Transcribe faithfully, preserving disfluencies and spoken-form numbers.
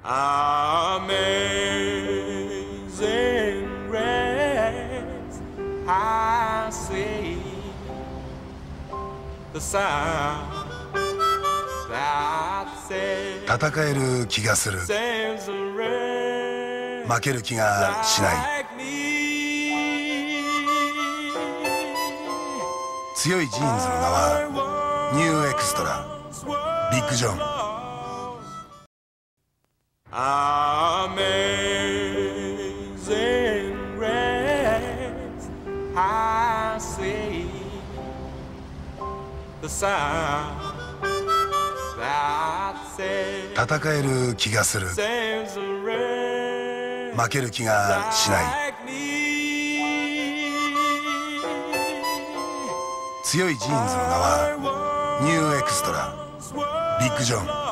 Amazing grace, I see the sound that says, 戦える気がする。 saves the rain 負ける気がしない。 like me. 強いジーンズの名はニューエクストラビッグジョン。 Amazing grace, I see the sound that says, 戦える気がする。 saves the rain 負ける気がしない。 like me. 強いジーンズの名はニューエクストラビッグジョン。